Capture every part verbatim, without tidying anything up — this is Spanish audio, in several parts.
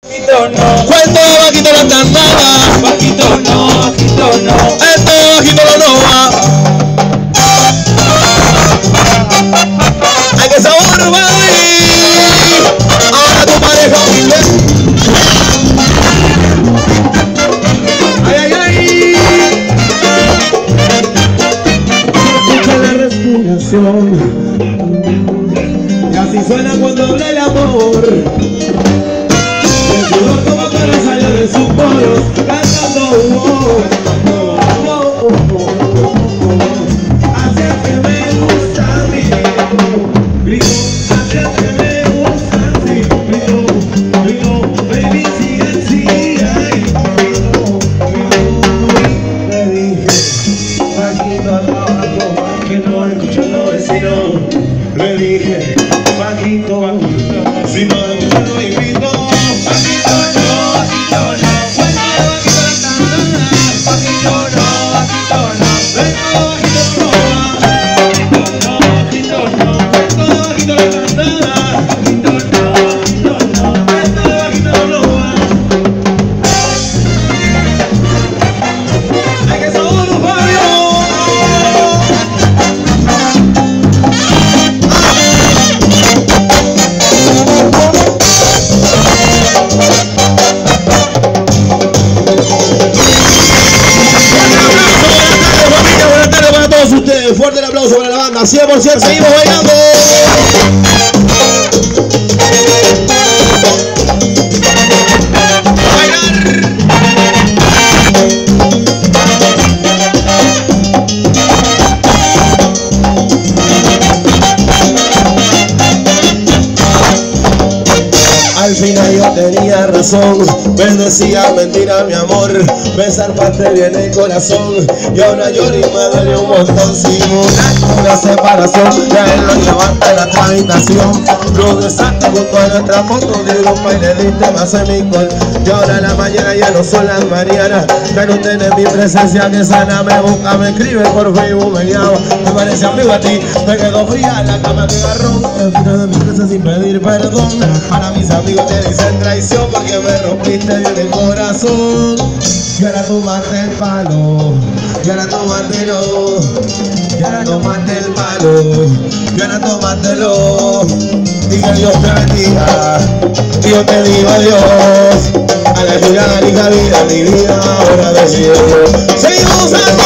Bajito no. Cuento bajito la cantaba. Bajito no, bajito no. Este bajito no va. Hay que sabor, baby. Ahora tu pareja humilde. Ay, ay, ay. Escucha la respiración. Y así suena cuando habla el amor. El sudor como que no salió de sus poros. Cantando, oh, oh, oh, oh, oh, oh. Así es que me gusta a mí. Grito, así es que me gusta así. Grito, grito, baby, sigue así. Ay, grito, grito, le dije, bajito abajo, que no escuchan los vecinos. Le dije, bajito, bajito, si no escuchan los invito. Bajito no, bajito no, bueno, bajito no, bajito no, bajito no, vengo bajito no, bajito no, bajito no, bajito no, bajito no, bajito no, bajito no, hay que sabor, Fabio. Ustedes, fuerte el aplauso para la banda, cien por ciento, seguimos bailando. Al final yo tenía razón, me decía mentira mi amor, me zarpaste bien el corazón y ahora lloro y me duele un montón. Simular una separación, ya él lo llevaste a la habitación, lo besaste junto a nuestra foto de grupo y le diste más en mi col. Y ahora la mañana ya no son las mañanas, ya no tienes mi presencia que sana, me busca, me escribe por Facebook, me llama, me parece amigo a ti, me quedo fría en la cama que agarró, al final de mi casa sin pedir perdón, para mis amigos te dicen traición porque me rompiste bien el corazón. Y ahora tomaste el palo, y ahora tómatelo, y ahora tomaste el palo, y ahora tómatelo. Y que Dios te bendiga, y yo te digo adiós. A la lluvia de hija vida, mi vida ahora decido yo. ¡Seguimos usando!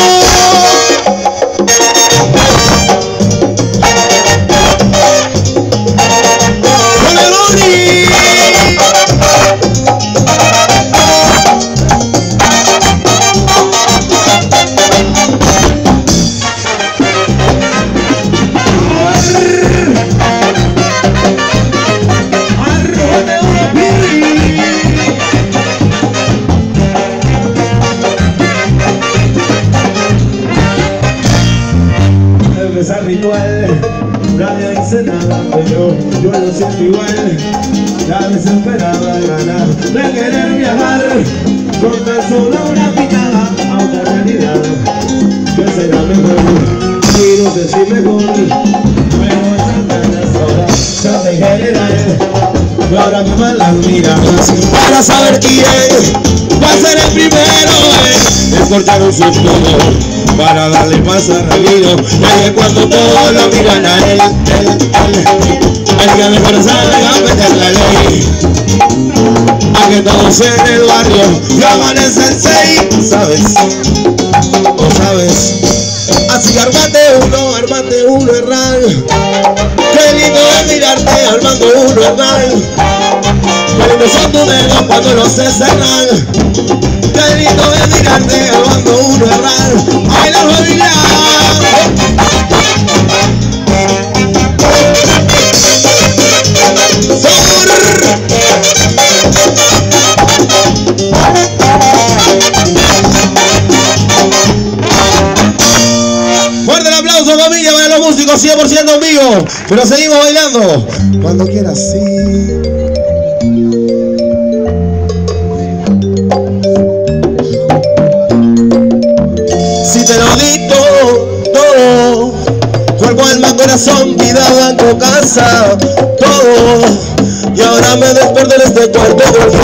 Ritual, nadie dice nada, pero yo lo siento igual. La desesperada ganar de querer viajar con tan solo una picada a otra realidad que será mejor y no sé si mejor, pero esas ganas ahora ya te generan y ahora me malas miradas para saber quién va a ser el primero en cortar un susto para darle más a Ramiro. Y que cuando todos lo miran a él, él, él, el que mejor sabe a meter la ley, a que todos en el barrio y amanecen seis, ¿sabes? ¿O sabes? Así armate uno, armate uno, Hernán. Qué lindo es mirarte armando uno, Hernán. Qué lindo son tus dedos cuando los se cerran. Qué lindo es mirarte armando uno, Hernán. ¡Ay, la familia! Fuerte el aplauso, familia, para los músicos cien por ciento en vivo. Pero seguimos bailando. Cuando quieras, sí. Si te lo di todo, todo, cuerpo, alma, corazón, vida, banco, casa, todo. Y ahora me desperté en este cuarto.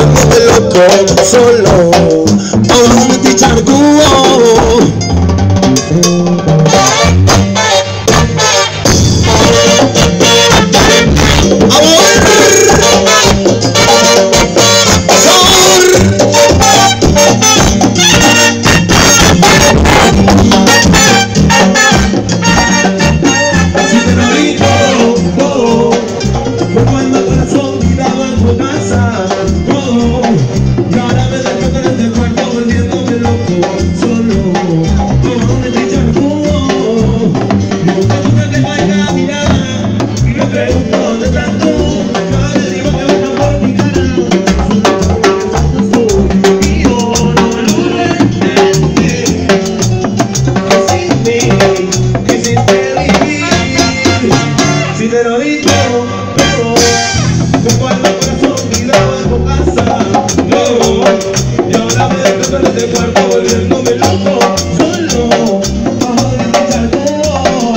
tu casa. No, y ahora me dejas en este cuarto volviéndome loco. Solo, bajo de mi charco.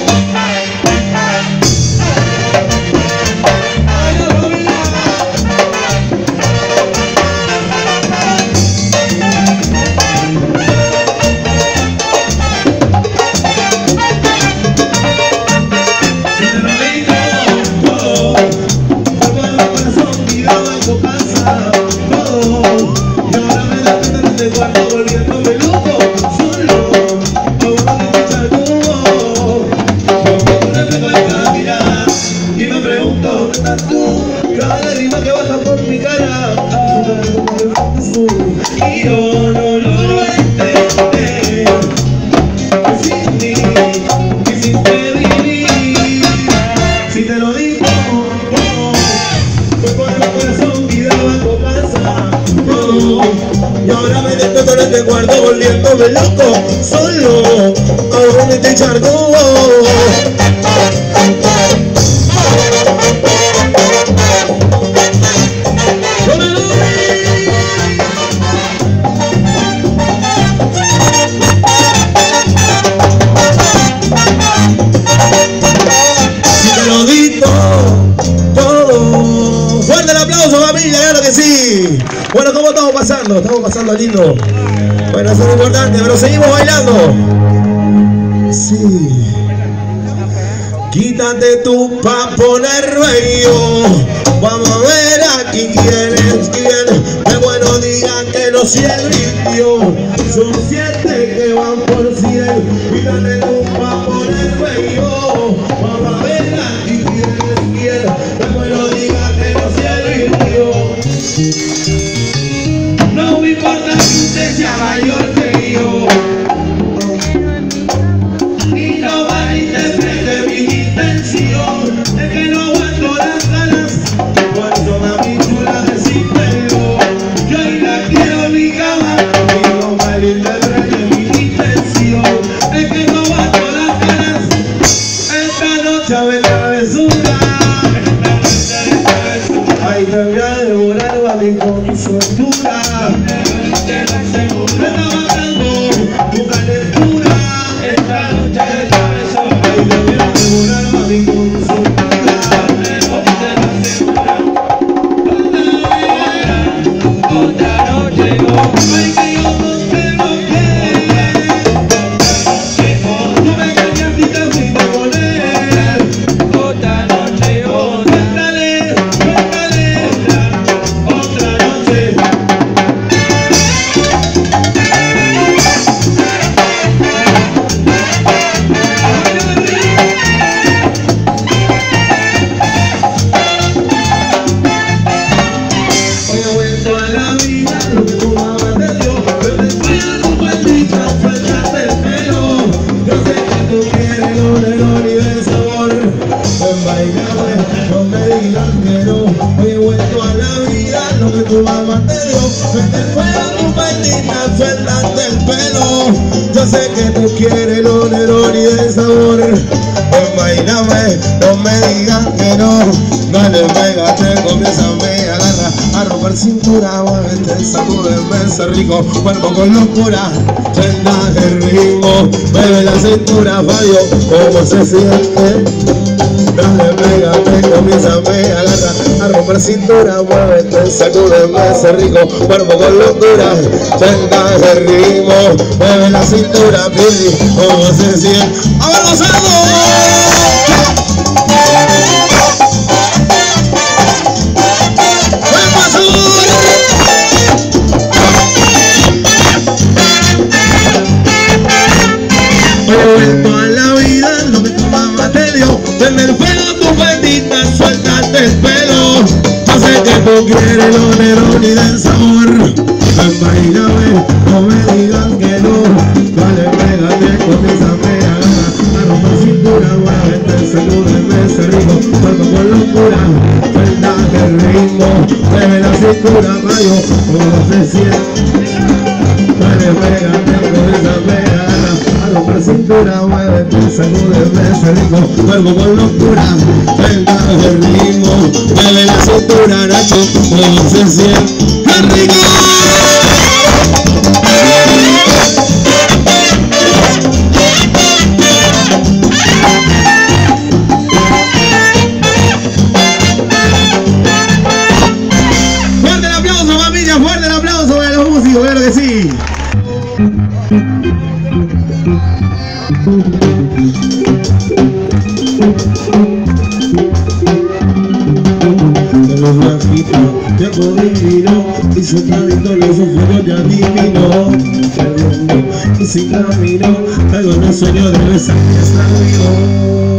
Ay, la familia. Cada lágrima que baja por mi cara, y yo no lo entendí. Sin ti, y sin te vivir. Si te lo digo, oh, fue por el corazón que daba tu casa. Oh, y ahora me despierto en este cuarto volviéndome loco. Solo, ahora me te charco. Claro que sí. Bueno, ¿cómo estamos pasando? Estamos pasando lindo. Bueno, eso es lo importante, pero seguimos bailando. Sí. Quítate tú pa' ponerme yo. Vamos a ver aquí quién es quién. Que bueno digan que no cielo y yo. Son siete que van por cien. Quítate tú pa' ponerme yo. Vamos a ver aquí quién es quién. Que bueno digan que no cielo y yo. No me importa que usted sea mayor que yo. Y no malinterprete mi intención. Es que no aguanto las ganas. Cuando mami chula decirte yo. Yo ahí la quiero en mi cama. Y no malinterprete mi intención. Es que no aguanto las ganas. Esta noche me travesura. Ay, te voy a devorar, vale, con su altura. Me está matando tu calentura. Esta noche de travesura. Ay, te voy a devorar, vale, con su altura. Otra noche, ay, que yo no te lo quiero. Tú me engañaste y te fuiste con él. Otra noche, otra. Dale, dale, otra noche. Hoy he vuelto a la vida, lo que tu mamá te dio. Pero después de tu maldita sueltaste el pelo. Yo sé que tú quieres lo de olor y de sabor. Envainame, no me digas que no. Hoy he vuelto a la vida, lo que tu mamá te dio. Pero después de tu maldita sueltaste el pelo. Yo sé que tú quieres lo de olor y de sabor. Envainame, no me digas que no. Dale, pégate, comiénzame, agarra a romper cintura, muévete, sacúdeme ese rico cuerpo con locura. Suelta el ritmo, mueve la cintura, fallo, ¿cómo se siente? Dale, pégate, comiénzame, agarra a romper cintura, muévete, sacúdeme ese rico cuerpo con locura. Suelta el ritmo, mueve la cintura, baby, ¿cómo se siente? ¡A ver, gozando! He vuelto a la vida, lo que tu mamá te dio. Desde el pelo tu bendita, suéltate el pelo. Yo sé que tú quieres lo negro ni del sabor. Envainame, no me digas que no. Dale, pégate, comiénzame, agarra a romper cintura, muévete, sacúdeme ese rico cuerpo con locura. Suéltate el ritmo, mueve la cintura, mayo, ¿cómo se siente? Dale, pégate, comiénzame, agarra a romper cintura. cintura, muévete, sacúdeme ese rico cuerpo con locura. Venga el ritmo, mueve la cintura, Nacho, como se siente. ¡Qué rico! Fuerte el aplauso para los músicos, claro que sí. De los blanquitos, ya divino, y su camino los ojos ya divino. El mundo, y sin camino, algo no sueño de besar y estar vivo.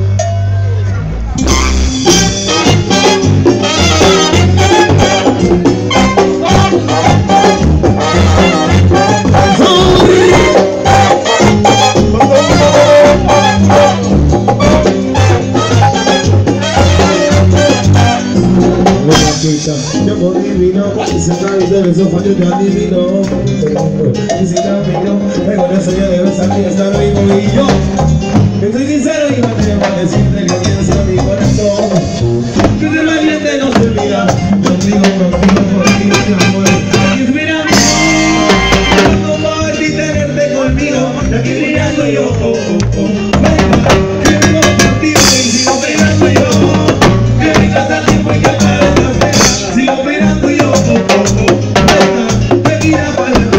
Tiempo divino, y sentadito en el sofá yo te adivino. Y si camino, luego no soy yo de besar y estar vivo. Y yo, que soy sincero y no te voy a decirte que pienso en mi corazón. Que ser valiente no se olvida, contigo, contigo, contigo, mi amor. Y esperando, como a ti tenerte conmigo, y aquí brillando yo, oh, oh, oh. Que vivo contigo y sigo esperando yo, que mi casa tiempo y que para. Sigo esperando yo, oh, oh, oh. Venga, venga para el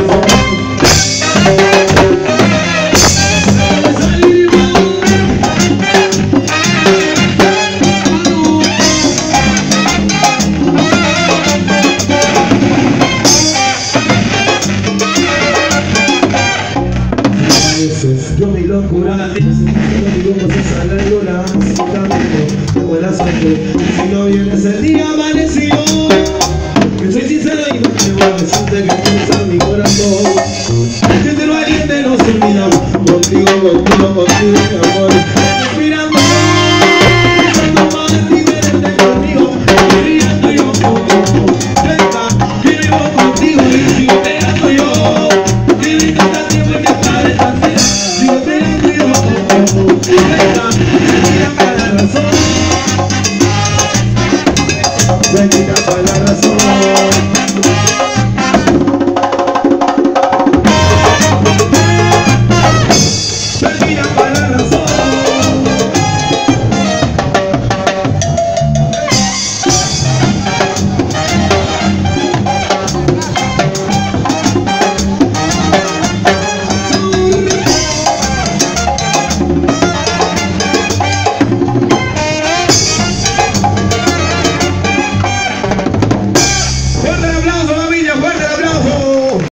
yo mi locura, digo cosas a la luna, de buena suerte, si no viene ese día amanecido, que soy sincero y no te voy a decirte que pienso en mi corazón, que ser valiente no se olvida, contigo, contigo, contigo.